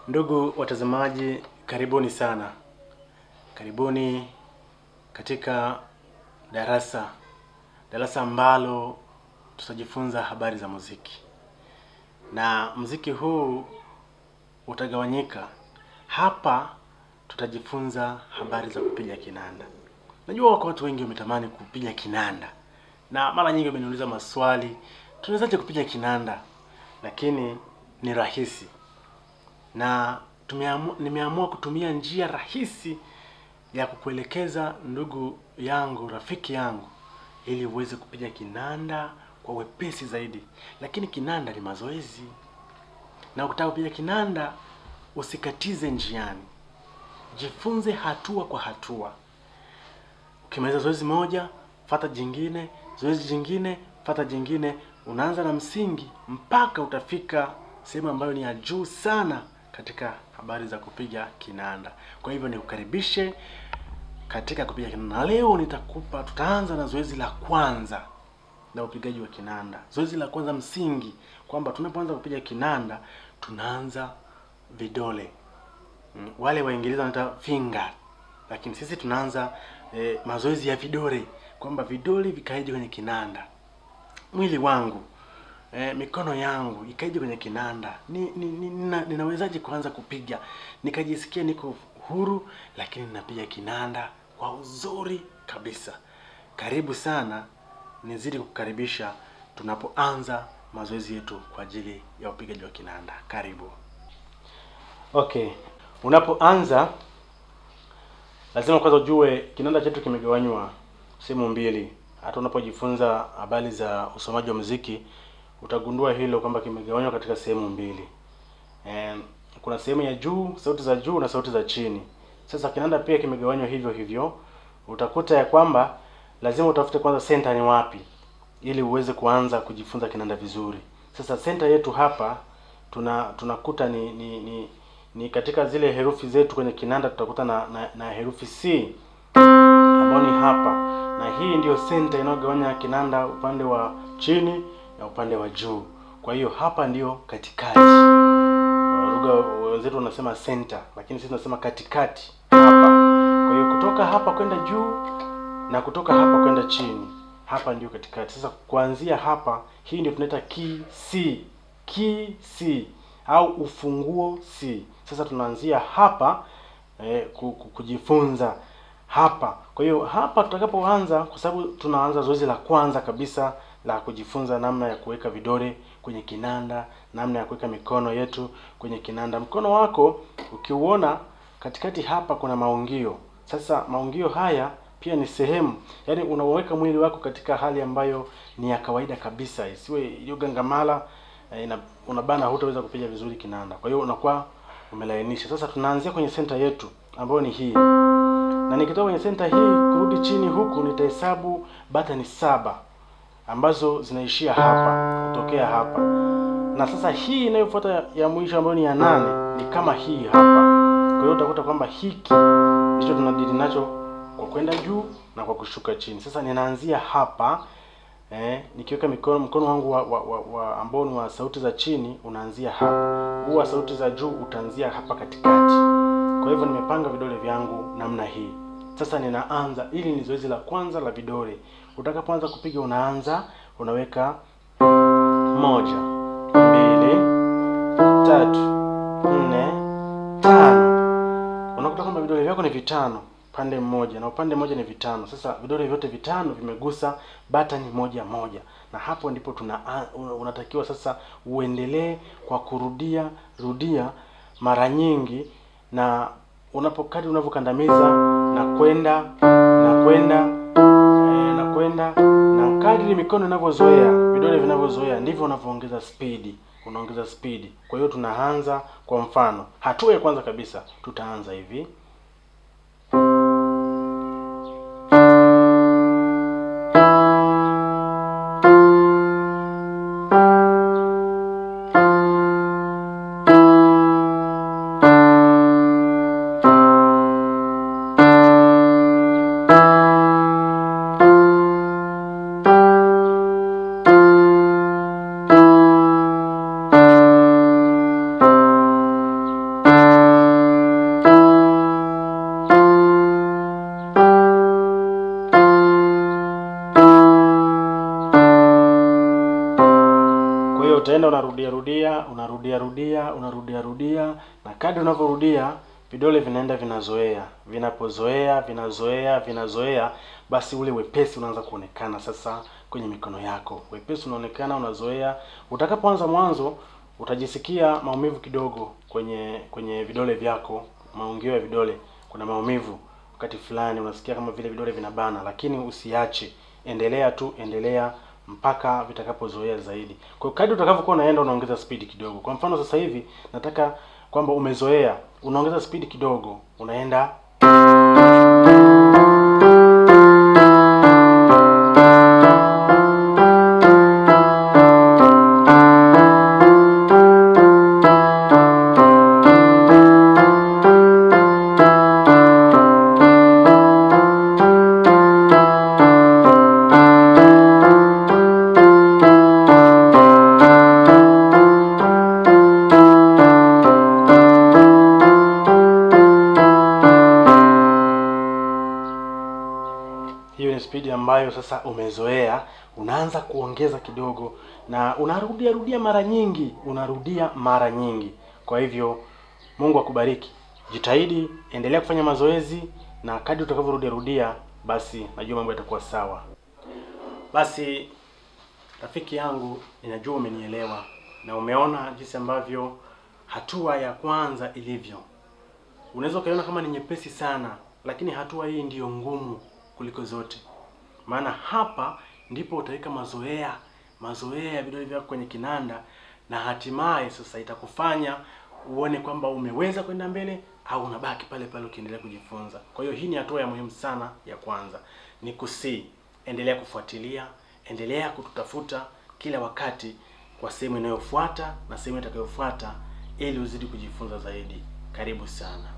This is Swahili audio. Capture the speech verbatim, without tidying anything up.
Ndugu watazamaji, karibuni sana. Karibuni katika darasa. Darasa ambalo tutajifunza habari za muziki. Na muziki huu utagawanyika. Hapa tutajifunza habari za kupiga kinanda. Najua wako watu wengi wametamani kupiga kinanda. Na mara nyingi wameniuliza maswali, tunawezaje kupiga kinanda? Lakini ni rahisi. Na tumeamua, nimeamua kutumia njia rahisi ya kukuelekeza ndugu yangu, rafiki yangu, ili uweze kupiga kinanda kwa wepesi zaidi. Lakini kinanda ni mazoezi. Na ukitaka kupiga kinanda, usikatize njiani. Jifunze hatua kwa hatua. Ukimaliza zoezi moja, fuata jingine, zoezi jingine, fuata jingine. Unaanza na msingi mpaka utafika sehemu ambayo ni ya juu sana katika habari za kupiga kinanda. Kwa hivyo nikukaribishe katika kupiga kinanda. Leo nitakupa, tutaanza na zoezi la kwanza la upigaji wa kinanda. Zoezi la kwanza msingi, kwamba tunapoanza kupiga kinanda tunaanza vidole. Wale Waingereza wanaita finger, lakini sisi tunaanza eh, mazoezi ya vidole, kwamba vidole vikaije kwenye kinanda. Mwili wangu, eh, mikono yangu ikaije kwenye kinanda. Ni, ni, ni nina, ninawezaje kuanza kupiga nikajisikia niko huru, lakini ninapiga kinanda kwa uzuri kabisa. Karibu sana, nizidi kukaribisha tunapoanza mazoezi yetu kwa ajili ya upigaji wa kinanda. Karibu. Okay, unapoanza lazima kwanza ujue kinanda chetu kimegawanywa sehemu mbili. Hata unapojifunza habari za usomaji wa muziki utagundua hilo, kwamba kimegawanywa katika sehemu mbili. Eh, kuna sehemu ya juu, sauti za juu na sauti za chini. Sasa kinanda pia kimegawanywa hivyo hivyo. Utakuta ya kwamba lazima utafute kwanza center ni wapi, ili uweze kuanza kujifunza kinanda vizuri. Sasa center yetu hapa tuna tunakuta ni ni, ni ni katika zile herufi zetu kwenye kinanda tutakuta na, na, na herufi C ambayo ni hapa. Na hii ndio center inayogawanya kinanda upande wa chini na upande wa juu. Kwa hiyo hapa ndio katikati. Lugha wenzetu wanasema center, lakini sisi tunasema katikati hapa. Kwa hiyo kutoka hapa kwenda juu na kutoka hapa kwenda chini, hapa ndio katikati. Sasa kuanzia hapa, hii ndio tunaita key C. Key C au ufunguo C. Sasa tunaanzia hapa eh, kujifunza hapa. Kwa hiyo hapa tutakapoanza, kwa sababu tunaanza zoezi la kwanza kabisa la kujifunza namna ya kuweka vidole kwenye kinanda, namna ya kuweka mikono yetu kwenye kinanda. Mkono wako ukiuona katikati hapa kuna maungio. Sasa maungio haya pia ni sehemu, yaani unaweka mwili wako katika hali ambayo ni ya kawaida kabisa, isiwe iliyogangamala, ina unabana, hutaweza kupiga vizuri kinanda. Kwa hiyo unakuwa umelainisha. Sasa tunaanzia kwenye center yetu ambayo ni hii. Na nikitoka kwenye center hii kurudi chini huku nitahesabu batani saba ambazo zinaishia hapa, kutokea hapa. Na sasa hii inayofuata ya mwisho ambayo ni ya nane ni kama hii hapa. Kwa hiyo utakuta kwamba hiki ndicho tunadili nacho kwa kwenda juu na kwa kushuka chini. Sasa ninaanzia hapa eh, nikiweka mikono mkono wangu wa, wa, wa, wa ambao ni wa sauti za chini unaanzia hapa. Huu wa sauti za juu utaanzia hapa katikati. Kwa hivyo nimepanga vidole vyangu namna hii. Sasa ninaanza, ili ni zoezi la kwanza la vidole. Utakapoanza kupiga unaanza, unaweka moja, mbili, tatu, nne, tano. Unakuta kwamba vidole vyako ni vitano pande mmoja na upande mmoja ni vitano. Sasa vidole vyote vitano vimegusa batani moja moja. Na hapo ndipo tuna unatakiwa sasa uendelee kwa kurudia rudia mara nyingi, na unapokadi unavyokandamiza na kwenda na kwenda e, na kwenda na kadri mikono inavyozoea, vidole vinavyozoea, ndivyo unavyoongeza speed, unaongeza speed. Kwa hiyo tunaanza, kwa mfano hatua ya kwanza kabisa tutaanza hivi. utaenda unarudia rudia, unarudia rudia, unarudia rudia, na kadri unavyorudia vidole vinaenda vinazoea. Vinapozoea, vinazoea, vinazoea, basi ule wepesi unaanza kuonekana sasa kwenye mikono yako. Wepesi unaonekana, unazoea. Utakapoanza mwanzo utajisikia maumivu kidogo kwenye kwenye vidole vyako, maungio ya vidole. Kuna maumivu wakati fulani unasikia kama vile vidole vinabana, lakini usiache. Endelea tu, endelea mpaka vitakapozoea zaidi. Kwa kadri utakavyokuwa unaenda unaongeza speed kidogo. Kwa mfano sasa hivi nataka kwamba umezoea, unaongeza speed kidogo, unaenda speed ambayo sasa umezoea. Unaanza kuongeza kidogo na unarudia rudia mara nyingi, unarudia mara nyingi. Kwa hivyo Mungu akubariki. Jitahidi, endelea kufanya mazoezi, na kadri utakavyorudia rudia, basi najua mambo yatakuwa sawa. Basi rafiki yangu, ninajua umenielewa na umeona jinsi ambavyo hatua ya kwanza ilivyo. Unaweza kuiona kama ni nyepesi sana, lakini hatua hii ndiyo ngumu kuliko zote. Maana hapa ndipo utaweka mazoea, mazoea ya vidole vyako kwenye kinanda, na hatimaye sasa itakufanya uone kwamba umeweza kwenda mbele au unabaki pale pale ukiendelea kujifunza. Kwa hiyo hii ni hatua ya muhimu sana ya kwanza. Nikusii, endelea kufuatilia, endelea kututafuta kila wakati kwa sehemu inayofuata na sehemu itakayofuata ili uzidi kujifunza zaidi. Karibu sana.